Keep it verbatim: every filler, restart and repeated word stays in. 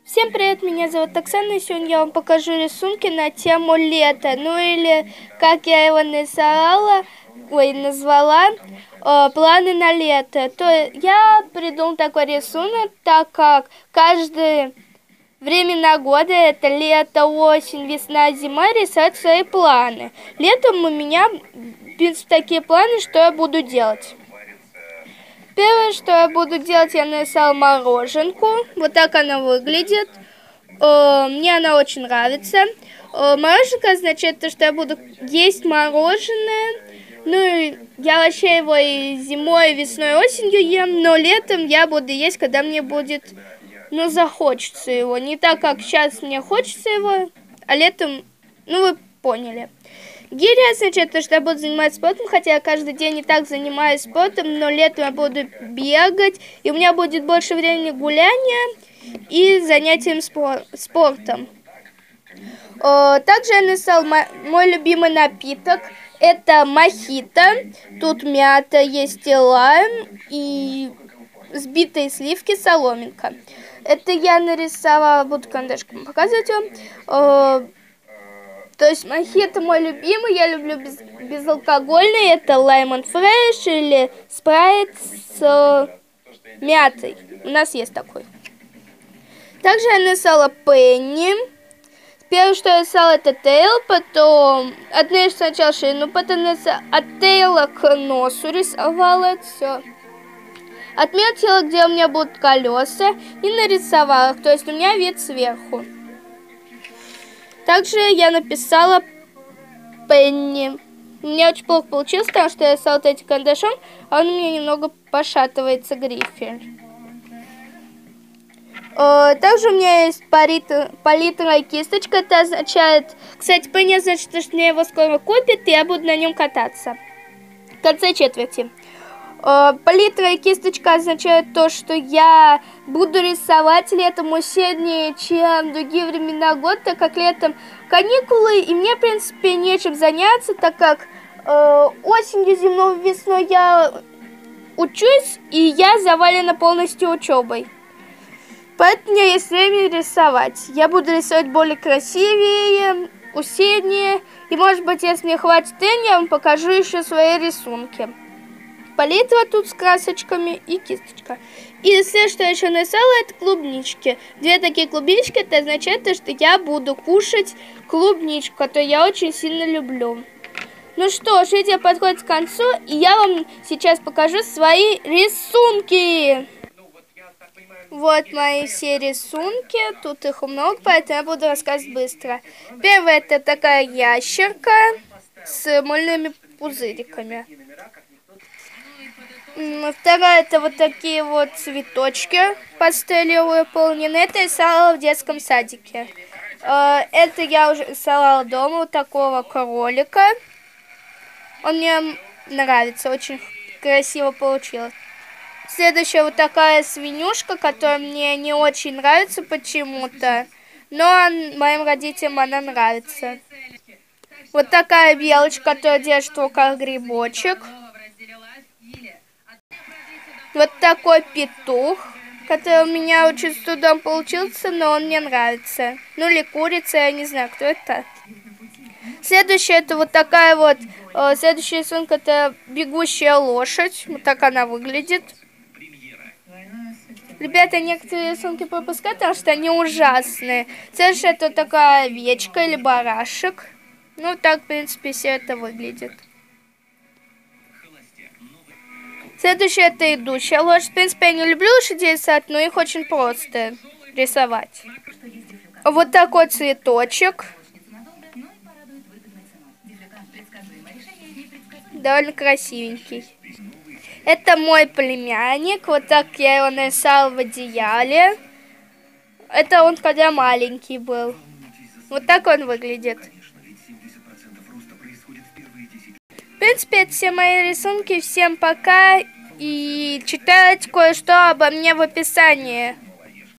Всем привет, меня зовут Оксана, и сегодня я вам покажу рисунки на тему лета, ну или, как я его нарисовала, ой, назвала, э, планы на лето. То я придумал такой рисунок, так как каждое времена года, это лето, осень, весна, зима, рисовать свои планы. Летом у меня, в принципе, такие планы, что я буду делать. Первое, что я буду делать, я нарисовала мороженку. Вот так она выглядит. О, мне она очень нравится. О, мороженка означает то, что я буду есть мороженое. Ну, и я вообще его и зимой, и весной, и осенью ем. Но летом я буду есть, когда мне будет, ну, захочется его. Не так, как сейчас мне хочется его, а летом, ну, вы поняли. Гиря означает то, что я буду заниматься спортом, хотя я каждый день не так занимаюсь спортом, но летом я буду бегать, и у меня будет больше времени гуляния и занятием спор спортом. О, также я написал мой любимый напиток, это мохито, тут мята, есть и лайм, и взбитые сливки, соломинка. Это я нарисовала, буду карандашком показывать вам. О, То есть мохито мой любимый, я люблю без, безалкогольный, это Lemon Fresh или спрайт с э, мятой. У нас есть такой. Также я нарисовала Пенни. Первое, что я рисовала, это Тейл, потом одну сначала ширину, потом нарисовала от Тейла к носу рисовала это все. Отметила, где у меня будут колеса, и нарисовала их, то есть у меня вид сверху. Также я написала Пенни. У меня очень плохо получилось, потому что я рисовала вот этим карандашом, а он у меня немного пошатывается, грифель. О, также у меня есть палитра, палитра и кисточка. Это означает... Кстати, Пенни значит, что мне его скоро купят, и я буду на нем кататься. В конце четверти. О, палитра и кисточка означают то, что я буду рисовать летом усерднее, чем другие времена года, так как летом каникулы, и мне, в принципе, нечем заняться, так как э, осенью, зимой, весной я учусь, и я завалена полностью учебой. Поэтому у меня есть время рисовать. Я буду рисовать более красивее, усерднее, и, может быть, если мне хватит времени, я вам покажу еще свои рисунки. Палитра тут с красочками и кисточка. И все, что я еще нарисовала, это клубнички. Две такие клубнички, это означает, что я буду кушать клубничку, которую я очень сильно люблю. Ну что ж, видео подходит к концу, и я вам сейчас покажу свои рисунки. Вот мои все рисунки, тут их много, поэтому я буду рассказывать быстро. Первая это такая ящерка с мыльными пузыриками. Вторая это вот такие вот цветочки пастелью выполнены. Это я рисовала в детском садике. Это я уже рисовала дома, вот такого кролика. Он мне нравится, очень красиво получилось. Следующая вот такая свинюшка, которая мне не очень нравится почему-то, но моим родителям она нравится. Вот такая белочка, которая держит в руках грибочек. Вот такой петух, который у меня очень с трудом получился, но он мне нравится. Ну или курица, я не знаю, кто это. Следующая это вот такая вот, э, следующий рисунок это бегущая лошадь. Вот так она выглядит. Ребята, некоторые рисунки пропускают, потому что они ужасные. Следующая это вот такая овечка или барашек. Ну так, в принципе, все это выглядит. Следующее это идущая лошадь. В принципе, я не люблю лошадей рисовать, но их очень просто рисовать. Вот такой цветочек. Довольно красивенький. Это мой племянник. Вот так я его нарисовала в одеяле. Это он, когда маленький был. Вот так он выглядит. В принципе, это все мои рисунки. Всем пока. И читайте кое-что обо мне в описании.